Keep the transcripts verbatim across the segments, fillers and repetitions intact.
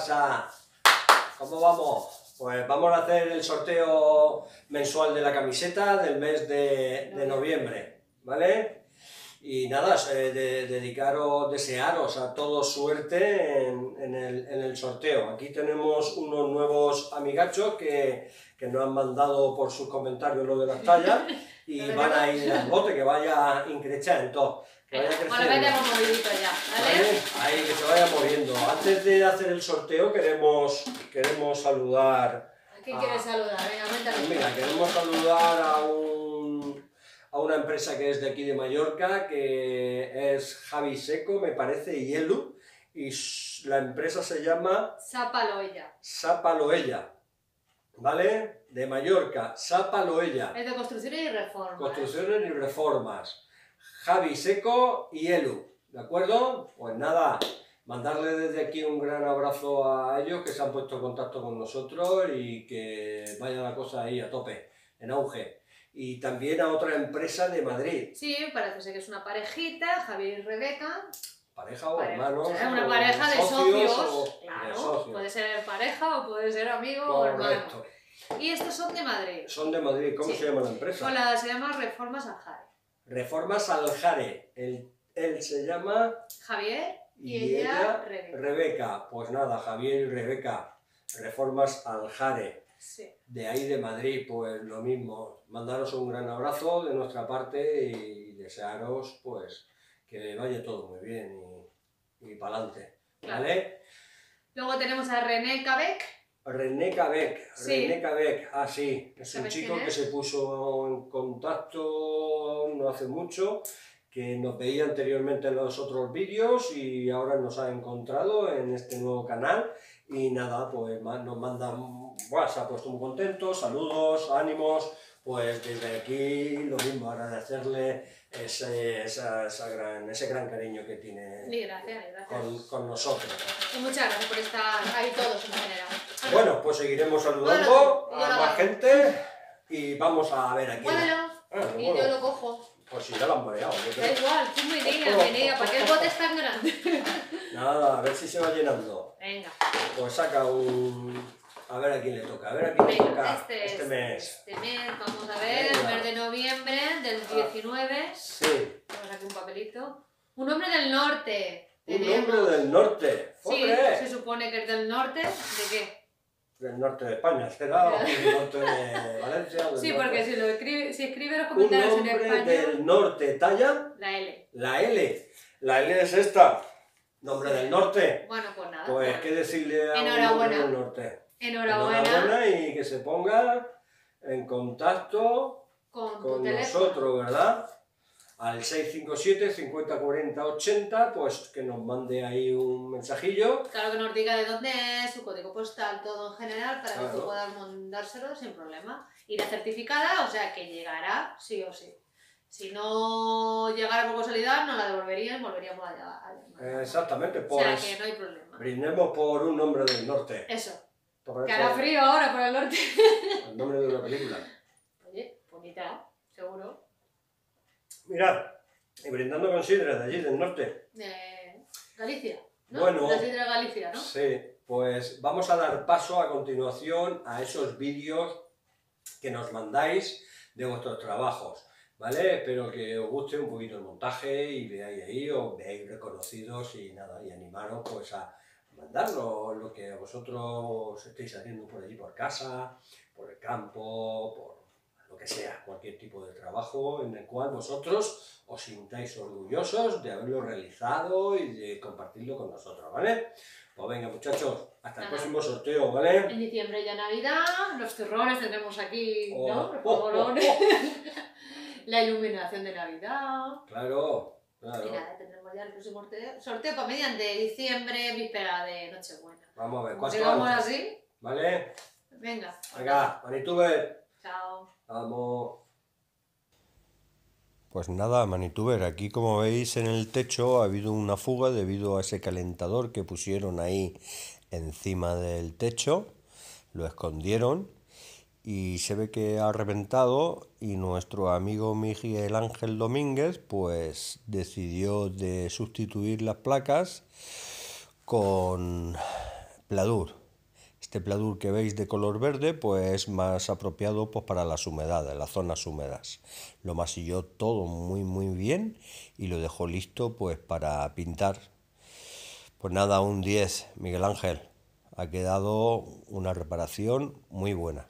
pasa? ¿Cómo vamos? Pues vamos a hacer el sorteo mensual de la camiseta del mes de, de noviembre, ¿vale? Y nada, eh, de, dedicaros, desearos a todos suerte en, en, el, en el sorteo. Aquí tenemos unos nuevos amigachos que, que nos han mandado por sus comentarios lo de las tallas y van a ir al bote, que vaya increchando. Que vaya creciendo. Bueno, vaya movidito ya, ¿vale? ¿Vale? Ahí, que se vaya moviendo. Antes de hacer el sorteo queremos, queremos saludar... ¿A quién quieres saludar? Venga, cuéntame. Mira, queremos saludar a un... a una empresa que es de aquí de Mallorca, que es Javi Seco, me parece, y Elu, y la empresa se llama... Sapaloella. Sapaloella, ¿vale? De Mallorca, Sapaloella. Es de construcciones y reformas. Construcciones y reformas. Javi Seco y Elu, ¿de acuerdo? Pues nada, mandarle desde aquí un gran abrazo a ellos que se han puesto en contacto con nosotros y que vaya la cosa ahí a tope, en auge. Y también a otra empresa de Madrid. Sí, parece ser que es una parejita, Javier y Rebeca. Pareja o Pare... hermanos. Es una o pareja de socios. o... Claro, de socios. Puede ser pareja o puede ser amigo Correcto. o hermano. Y estos son de Madrid. Son de Madrid, ¿cómo sí. se llama la empresa? Hola, se llama Reformas Aljare. Reformas Aljare. Él, él se llama... Javier y, y ella, ella Rebeca. Rebeca. Pues nada, Javier y Rebeca. Reformas Aljare. Sí. De ahí de Madrid, pues lo mismo. Mandaros un gran abrazo de nuestra parte y desearos pues que vaya todo muy bien y, y para adelante. ¿Vale? Claro. Luego tenemos a René Cabec. René Cabec, sí. René Cabec, ah sí, es un chico que se puso en contacto no hace mucho, que nos veía anteriormente en los otros vídeos y ahora nos ha encontrado en este nuevo canal y nada, pues nos mandan WhatsApp, pues muy contentos, saludos, ánimos, pues desde aquí lo mismo, agradecerle ese, esa, esa gran, ese gran cariño que tiene sí, gracias, gracias. Con, con nosotros. Y muchas gracias por estar ahí todos en general. Bueno, pues seguiremos saludando bueno, a más gente y vamos a ver aquí. Muévelo, ah, y bueno. yo lo cojo. Pues si ya lo han mareado. Da igual, tú muy niña, mi niña, ¿para qué el bote es tan grande? Nada, a ver si se va llenando. Venga. Pues saca un... A ver a quién le toca, a ver a quién Venga, le toca este, este es, mes. Este mes, vamos a ver, el mes de noviembre del diecinueve. Ah, sí. Tenemos aquí un papelito. Un hombre del norte. Un Tenemos... hombre del norte. Sí, ¡Hombre! se supone que es del norte. ¿De qué? Del norte de España, será o del norte de Valencia. Del sí, norte. Porque si, lo escribe, si escribe los comentarios en español... Un hombre del norte, ¿talla? La L. La L. La L es esta. Nombre del norte. Bueno, pues nada. Pues bueno. qué decirle a Enhorabuena. un hombre del norte. Enhorabuena. Enhorabuena y que se ponga en contacto con, con tu nosotros, ¿verdad? Al seis cinco siete, cincuenta cuarenta ochenta, pues que nos mande ahí un mensajillo. Claro, que nos diga de dónde es, su código postal, todo en general, para claro. que tú puedas mandárselo sin problema. Irá certificada, o sea que llegará sí o sí. Si no llegara por casualidad, nos la devolverían y volveríamos a llamar. Exactamente, pues. O sea que no hay problema. Brindemos por un hombre del norte. Eso. Por que hará frío ahora por el norte. El nombre de una película. Oye, bonita, seguro. Mira, y brindando con sidra de allí, del norte. De Galicia, ¿no? Bueno. La sidra de Galicia, ¿no? Sí, pues vamos a dar paso a continuación a esos vídeos que nos mandáis de vuestros trabajos, ¿vale? Espero que os guste un poquito el montaje y veáis ahí, os veáis reconocidos y nada, y animaros pues a mandarlo, lo que vosotros estéis haciendo por allí, por casa, por el campo, por lo que sea, cualquier tipo de trabajo en el cual vosotros os sintáis orgullosos de haberlo realizado y de compartirlo con nosotros, ¿vale? Pues venga muchachos, hasta el Ajá. próximo sorteo, ¿vale? En diciembre ya Navidad, los turrones tendremos aquí, Oh, ¿no? Los oh, polvorones. oh, oh. La iluminación de Navidad. Claro, claro. Y nada, tendremos ya el próximo sorteo, sorteo para mediante diciembre, víspera de Nochebuena. Vamos a ver, Como ¿cuánto sigamos antes? así, ¿Vale? venga. Venga, Manituber. Chao. Vamos. Pues nada, Manituber, aquí como veis en el techo ha habido una fuga debido a ese calentador que pusieron ahí encima del techo, lo escondieron y se ve que ha reventado y nuestro amigo Miguel Ángel Domínguez pues decidió de sustituir las placas con pladur. Este pladur que veis de color verde pues es más apropiado pues, para las humedades, las zonas húmedas. Lo masilló todo muy muy bien y lo dejó listo pues para pintar. Pues nada, un diez, Miguel Ángel. Ha quedado una reparación muy buena.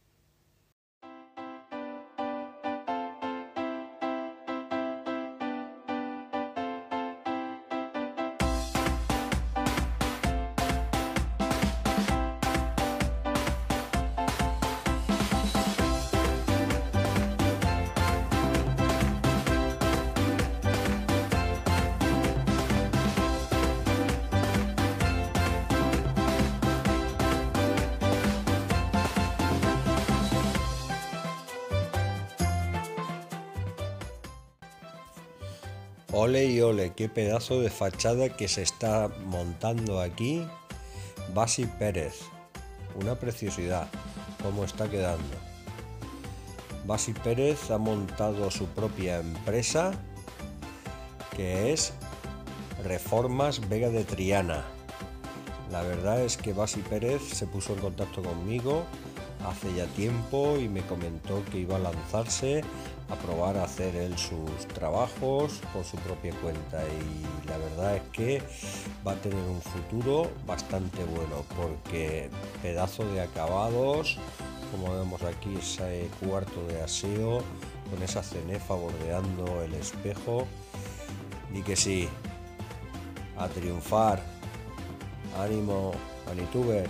Ole y ole, qué pedazo de fachada que se está montando aquí Basi Pérez. Una preciosidad, cómo está quedando. Basi Pérez ha montado su propia empresa, que es Reformas Vega de Triana. La verdad es que Basi Pérez se puso en contacto conmigo hace ya tiempo y me comentó que iba a lanzarse a probar a hacer él sus trabajos por su propia cuenta, y la verdad es que va a tener un futuro bastante bueno, porque pedazo de acabados, como vemos aquí, ese cuarto de aseo con esa cenefa bordeando el espejo, y que sí, a triunfar. Ánimo, Manituber.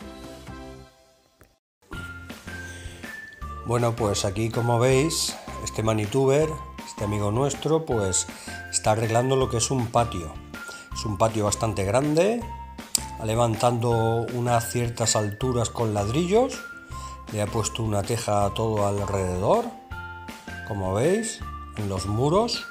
Bueno, pues aquí, como veis, este Manituber, este amigo nuestro, pues está arreglando lo que es un patio. Es un patio bastante grande, levantando unas ciertas alturas con ladrillos, le ha puesto una teja todo alrededor, como veis, en los muros,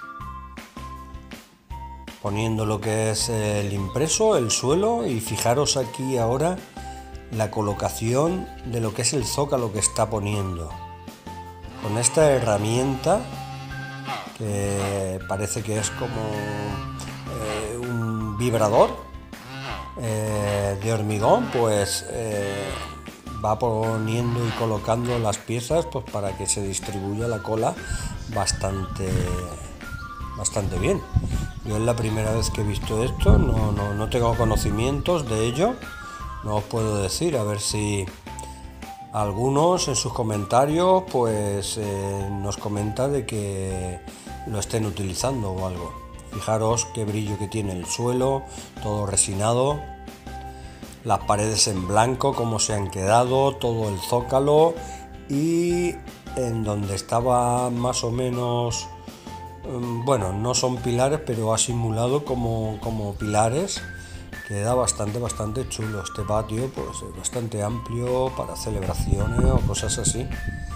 poniendo lo que es el impreso, el suelo, y fijaros aquí ahora la colocación de lo que es el zócalo que está poniendo. Con esta herramienta, que parece que es como eh, un vibrador eh, de hormigón, pues eh, va poniendo y colocando las piezas pues, para que se distribuya la cola bastante, bastante bien. Yo es la primera vez que he visto esto, no, no, no tengo conocimientos de ello, no os puedo decir, a ver si algunos en sus comentarios pues eh, nos comenta de que lo estén utilizando o algo. Fijaros qué brillo que tiene el suelo, todo resinado, las paredes en blanco como se han quedado, todo el zócalo, y en donde estaba más o menos, bueno, no son pilares, pero ha simulado como, como pilares. Queda bastante, bastante chulo este patio, pues es bastante amplio para celebraciones o cosas así.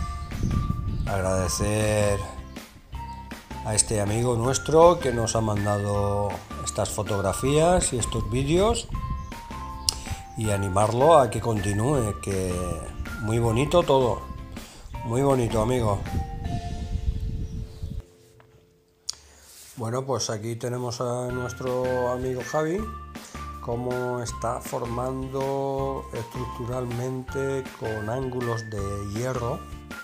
Agradecer a este amigo nuestro que nos ha mandado estas fotografías y estos vídeos, y animarlo a que continúe, que muy bonito todo, muy bonito, amigo. Bueno, pues aquí tenemos a nuestro amigo Javi, cómo está formando estructuralmente con ángulos de hierro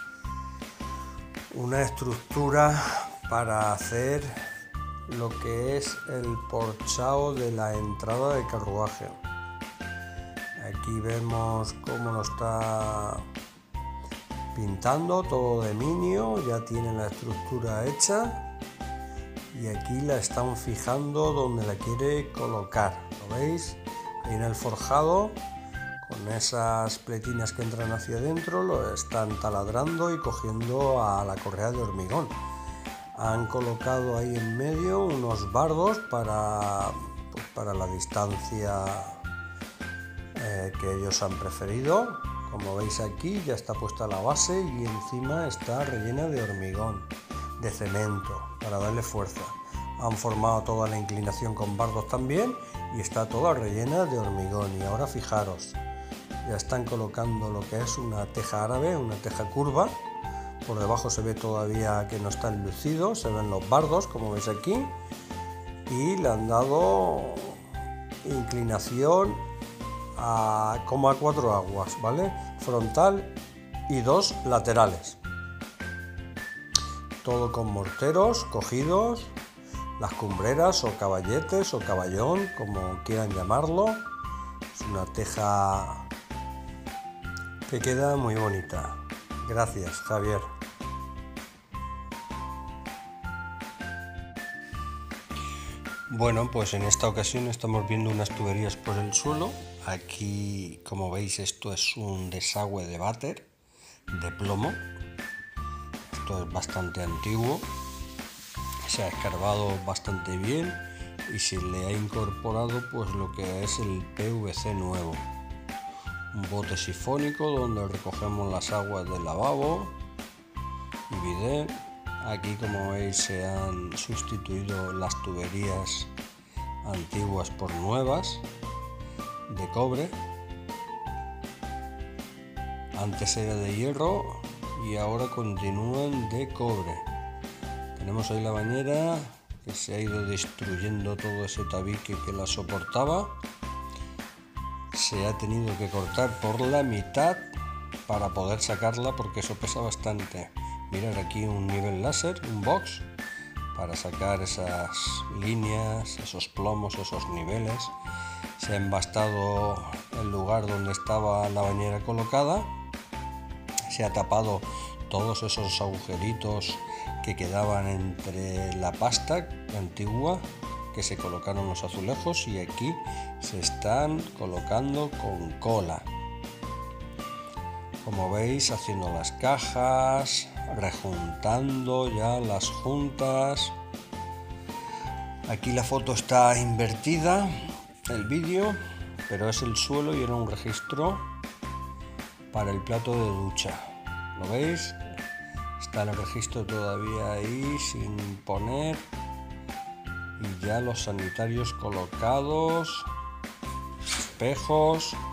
una estructura para hacer lo que es el porchao de la entrada de carruaje. Aquí vemos cómo lo está pintando, todo de minio, ya tiene la estructura hecha. Y aquí la están fijando donde la quiere colocar, ¿lo veis? Ahí en el forjado, con esas pletinas que entran hacia adentro, lo están taladrando y cogiendo a la correa de hormigón. Han colocado ahí en medio unos bardos para, pues para la distancia eh, que ellos han preferido. Como veis aquí ya está puesta la base y encima está rellena de hormigón, de cemento, para darle fuerza. Han formado toda la inclinación con bardos también y está toda rellena de hormigón. Y ahora fijaros, ya están colocando lo que es una teja árabe, una teja curva. Por debajo se ve todavía que no está enlucido, se ven los bardos como veis aquí, y le han dado inclinación a, como a cuatro aguas, ¿vale? Frontal y dos laterales. Todo con morteros cogidos, las cumbreras o caballetes o caballón, como quieran llamarlo. Es una teja que queda muy bonita. Gracias, Javier. Bueno, pues en esta ocasión estamos viendo unas tuberías por el suelo. Aquí, como veis, esto es un desagüe de váter de plomo. Esto es bastante antiguo. Se ha escarbado bastante bien y se le ha incorporado pues lo que es el P V C nuevo. Un bote sifónico donde recogemos las aguas del lavabo y bidet. Aquí, como veis, se han sustituido las tuberías antiguas por nuevas de cobre. Antes era de hierro y ahora continúan de cobre. Tenemos ahí la bañera que se ha ido destruyendo todo ese tabique que la soportaba. Se ha tenido que cortar por la mitad para poder sacarla porque eso pesa bastante. Mirad aquí un nivel láser, un box, para sacar esas líneas, esos plomos, esos niveles. Se ha embastado el lugar donde estaba la bañera colocada. Se ha tapado todos esos agujeritos que quedaban entre la pasta antigua que se colocaron los azulejos, y aquí se están colocando con cola. Como veis, haciendo las cajas, rejuntando ya las juntas. Aquí la foto está invertida, el vídeo, pero es el suelo y era un registro para el plato de ducha. ¿Lo veis? Está el registro todavía ahí sin poner. Y ya los sanitarios colocados, espejos.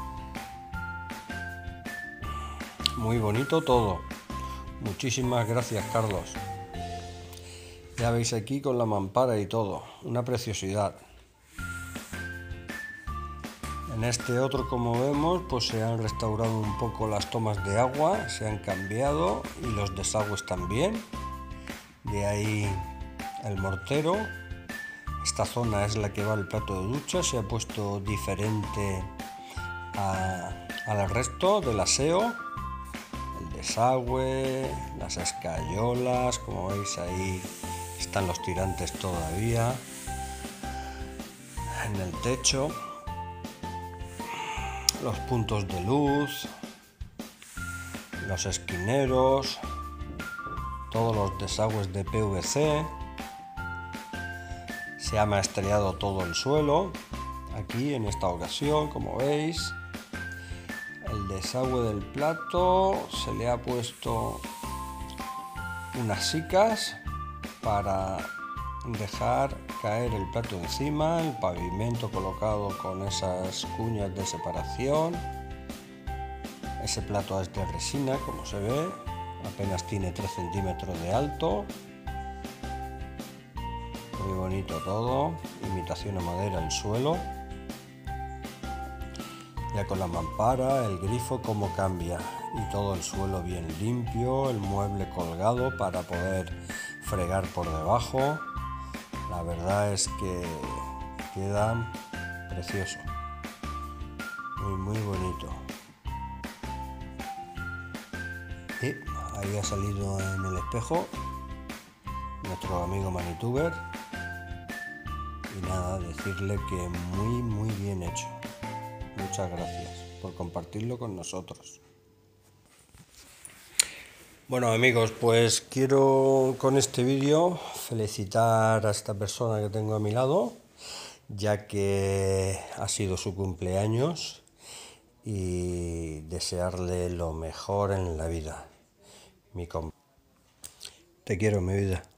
Muy bonito todo. Muchísimas gracias, Carlos. Ya veis aquí con la mampara y todo. Una preciosidad. En este otro, como vemos, pues se han restaurado un poco las tomas de agua, se han cambiado, y los desagües también. De ahí el mortero. Esta zona es la que va al plato de ducha, se ha puesto diferente a, al resto del aseo. El desagüe, las escayolas, como veis ahí están los tirantes todavía. En el techo, los puntos de luz, los esquineros, todos los desagües de P V C. Se ha maestreado todo el suelo. Aquí en esta ocasión, como veis, el desagüe del plato se le ha puesto unas sicas para dejar caer el plato encima, el pavimento colocado con esas cuñas de separación. Ese plato es de resina, como se ve, apenas tiene tres centímetros de alto. Muy bonito todo, imitación a madera el suelo. Ya con la mampara, el grifo cómo cambia, y todo el suelo bien limpio, el mueble colgado para poder fregar por debajo. La verdad es que queda precioso, muy muy bonito. Y ahí ha salido en el espejo nuestro amigo Manituber. Y nada, decirle que muy muy bien hecho. Muchas gracias por compartirlo con nosotros. Bueno, amigos, pues quiero con este vídeo felicitar a esta persona que tengo a mi lado, ya que ha sido su cumpleaños, y desearle lo mejor en la vida. Mi comp- Te quiero, mi vida.